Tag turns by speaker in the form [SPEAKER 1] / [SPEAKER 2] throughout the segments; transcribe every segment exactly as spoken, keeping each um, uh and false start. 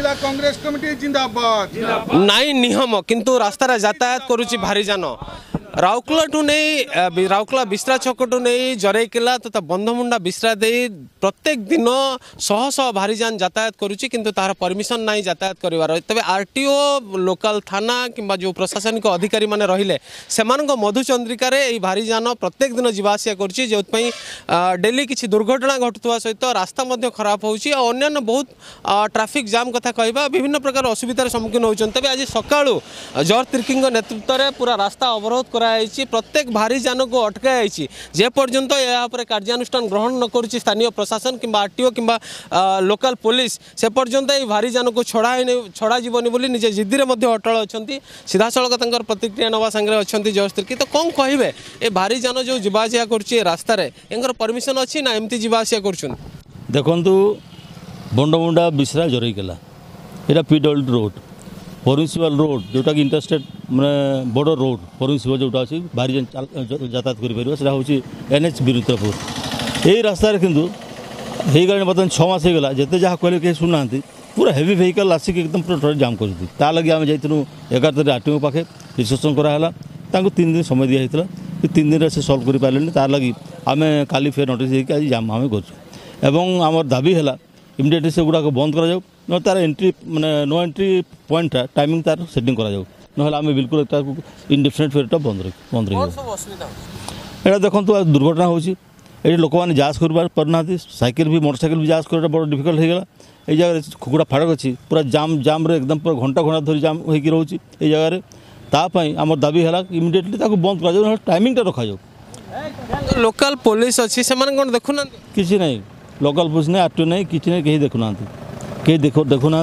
[SPEAKER 1] जिला कांग्रेस कमिटी जिंदाबाद
[SPEAKER 2] नाई नियम किंतु रास्तार यातायात करुच्ची भारी जान राउरकेला टू नहीं राउरकेला बिस्रा छक टू नहीं जरईकेला तथा बंधमुंडा बिस्रा दे प्रत्येक दिन शह शह भारी जान यातायात करुच्ची किंतु तार परमिशन नहीं यातायात करिवार तबे आरटीओ लोकल थाना किंबा जो प्रशासनिक अधिकारी माने रहिले सेमानक मधुचंद्रिकार ये भारी जान प्रत्येक दिन जीवासिया करुच्ची जोथपई डेली किसी दुर्घटना घटुवा सहित रास्ता मध्य खराब होउची और अन्य बहुत ट्रैफिक जाम कथा कहबा विभिन्न प्रकार असुविधार सम्मुखीन होउछन तबे आज सकाळू जॉर्ज तिर्कींग नेतृत्व रे पूरा रास्ता अवरोध प्रत्येक भारी जान को अटकाई जे पर्यंत यहाँ कार्यानुष्ठान ग्रहण न करुच्ची स्थानीय प्रशासन कि आरटीओ कि लोकल पुलिस से पर्यंत ये भारी जान को छड़ा छड़ा जीवनी बोली निजे जिद्दी में अटल अच्छा सीधा सड़क तंकर प्रतिक्रिया नवा सांगे अच्छा जॉर्ज तिर्की तो कौन कहे ये भारी जान जो जीवासिया कर रास्तार एंकर परमिशन अच्छी ना एमती जीवासिया कर
[SPEAKER 3] देखु बंडमुंडा बिस्रा जरईकेला यहाँ पीडब्ल्यू रोड परमिशनल रोड जोटा कि इंटरस्टेट मैंने बड़ रोड परमिशनल जोटा अच्छी भारी यातायात कर एनएच बिरुत्रपुर यही रास्तार किंतु हो गला बर्तमान छमास होगा जिते जहाँ कहले कहीं शुणुना पूरा हेवी वेहिकल आसिक एकदम पूरा जाम कर लगे आम जाइलु एगार तारीख आरटीओ पाखे डिस्कसन कराला तीन दिन समय दिया कि तीन दिन से सल्व कर पारे तार लगी आम काली फेर नोटिस देकर आज जाम आम कर दाबी है इमिडिएटली से गुड़ाक बंद करा जाऊ न तार एंट्री माने नो एंट्री पॉइंट टाइमिंग तार सेटिंग करा जाऊ ना आम बिल्कुल इनडेफिनेट फेरटा बंद रख बंद रही देखो दुर्घटना होची ये लोक मैंने जांच कर पारना साइकिल भी मोटरसाइकिल भी जांच कर बड़ा डिफिकल्ट हो गला ये जगह कुकुड़ा फाड़क अच्छी पूरा जाम जाम रे एकदम पूरा घंटा घंटा धरी जाम हो रोचे ये जगह तापाई आम दाबी है इमिडिएटली बंद कर जाऊ टाइमिंगटा रखा जाऊ
[SPEAKER 2] लोकल पुलिस अच्छी से देखुना
[SPEAKER 3] किसी नहीं लोकल पुलिस नहीं आरटीओ नहीं किसी नहीं कहीं देखुना कहीं देखो देखुना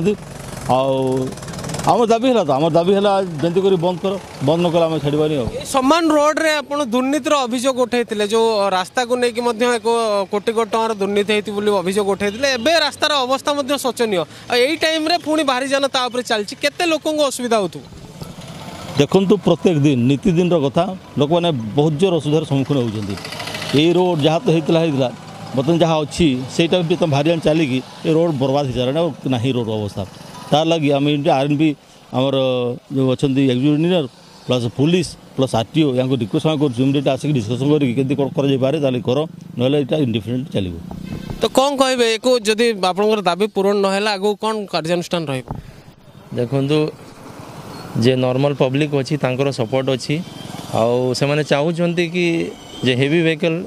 [SPEAKER 3] आम दाबी है आम दाबी है जमी कर बंद कर बंद न कला छाड़बानी
[SPEAKER 2] समान रोड रे आप दुर्नीतिर अभियोग उठाई जो रास्ता को लेकिन एक कोटी कोटी टकर दुर्नीति होती अभियोग उठाई रास्तार अवस्था शोचनीय यही टाइम रे पुणी भारी जान तापर चलती केते लोक असुविधा हो
[SPEAKER 3] देखु प्रत्येक दिन नीति दिन कथा लोक मैंने बहुत जोर असुविधार सम्मुखीन होती ये रोड जहाँ तो होता बर्तमान जहाँ अच्छी से तुम भारी चलिकी ये रोड बर्बाद हो सारे ना रोड अवस्था तार लगी आम आर एन बी आमर जो अच्छा executive engineer plus police plus RTO यहाँ रिक्वेस्ट कर आसिक डिस्कसन करें कर ना इंडिफिनिट चलो
[SPEAKER 2] तो कौन कहे जदि आप दाबी पूरण ना आगे कौन कार्यानुष्ठान रही
[SPEAKER 4] देखु जे नॉर्मल पब्लिक अच्छी तांकर सपोर्ट अच्छी आउ से चाहूँगी कि जे हेवी व्हीकल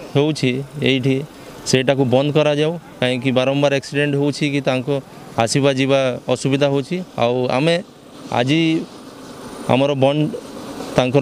[SPEAKER 4] होठी सेटा को बंद करा जाऊ कहीं बारंबार एक्सीडेंट हो कि तांको आसवा जीवा असुविधा होची आउ आमे आज आमर बंद तांकर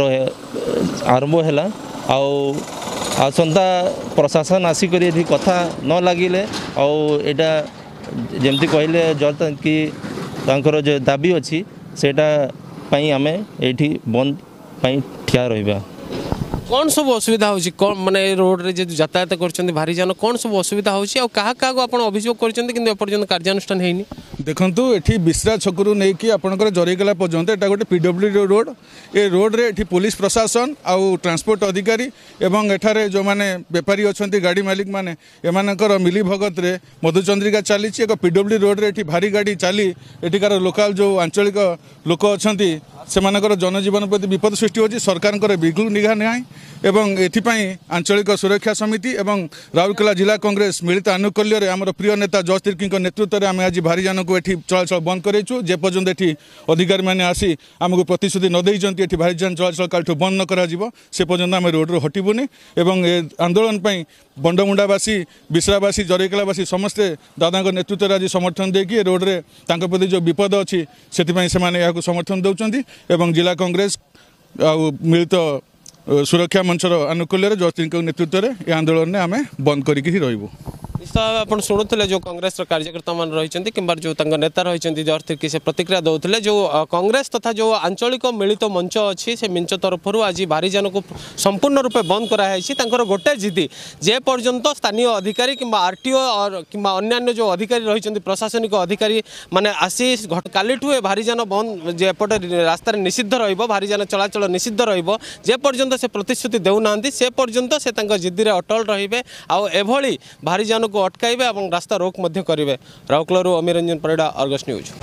[SPEAKER 4] आरंभ है आउ आसंता प्रशासन आसिक कथा न लगिले आउ एटा जमती कहले जर कि तांकर जो दाबी अच्छी सेटा पई आमे एठी बंद पई ठिया रहिबा
[SPEAKER 2] कौन सब असुविधा होची कौन माने रोड रे जे यातायात करछन भारी जान कौन सब असुविधा होची आ कहा कहा आपण अभियोग करछन किंतु एपर्यंत कार्यानुष्ठान हेनी
[SPEAKER 1] देखंतु एठी बिस्रा छकरू नै कि आपनकर जरीगला पर्यंत एटा गोटे पीडब्ल्यू रोड ए रोड रे एठी पुलिस प्रशासन आउ ट्रांसपोर्ट अधिकारी एवं एठारे जो माने व्यापारी अछंती गाड़ी मालिक माने एमानकर मिली भगत रे मधुचंद्रिका चली एक पीडब्ल्यू रोड रे एठी भारी गाड़ी चली एठिकार लोकल जो आंचलिक लोक अछंती सेमानकर जनजीवन प्रति विपद सृष्टि होची सरकार बिल्कुल निघा नहीं एवं एथिपाई आंचलिक सुरक्षा समिति एवं राउरकेला जिला कांग्रेस मिलित आनुकूल्य आमर प्रिय नेता जॉर्ज तिर्की नेतृत्व में आम आज भारी जान को एठी चलाचल बंद करेचु जे पर्यंत एठी अधिकारी मैंने आसी आमको प्रतिश्रुति न देइचंती एठी भारी जान चलाचल कालठू बंद न करा जिवो से पर्यंत आम रोड रो हटिबुनी एवं ए आंदोलन पई बंडमुंडावासी बिस्रावासी जरईकेलावासी समस्ते दादा नेतृत्व में आज समर्थन देकी रोड रे तांको प्रति जो विपद अच्छी से समर्थन दौरान एवं जिला कांग्रेस आ मिलित सुरक्षा मंचर आनुकूल्य जॉर्ज तिर्की नेतृत्व में यह आंदोलन में आम बंद करके रही
[SPEAKER 2] आप शुणुले जो कांग्रेस कार्यकर्ता मान रही कि जो नेता रही जॉर्ज तिर्की से प्रतिक्रिया दौले जो कांग्रेस तथा जो आंचलिक मिलित मंच अच्छी से मंच तरफ आज भारी जान को संपूर्ण रूपे बंद कराई गोटे जिदी जे पर्यंत स्थानीय अधिकारी कि आरटीओ और कि अन्य जो अधिकारी रही प्रशासनिक अधिकारी माने आसी कालीठू भारी जान बंद जेपटे रास्ता निषिद्ध रही जान चलाचल निषिद्ध रे पर्यंत से प्रतिश्रुति देना से पर्यंत से जिद्दी अटल रे आउ भारी जान को अटकाइबे और रास्ता रोक करेंगे राउरकेला अमीर रंजन परिड़ा अर्गस न्यूज।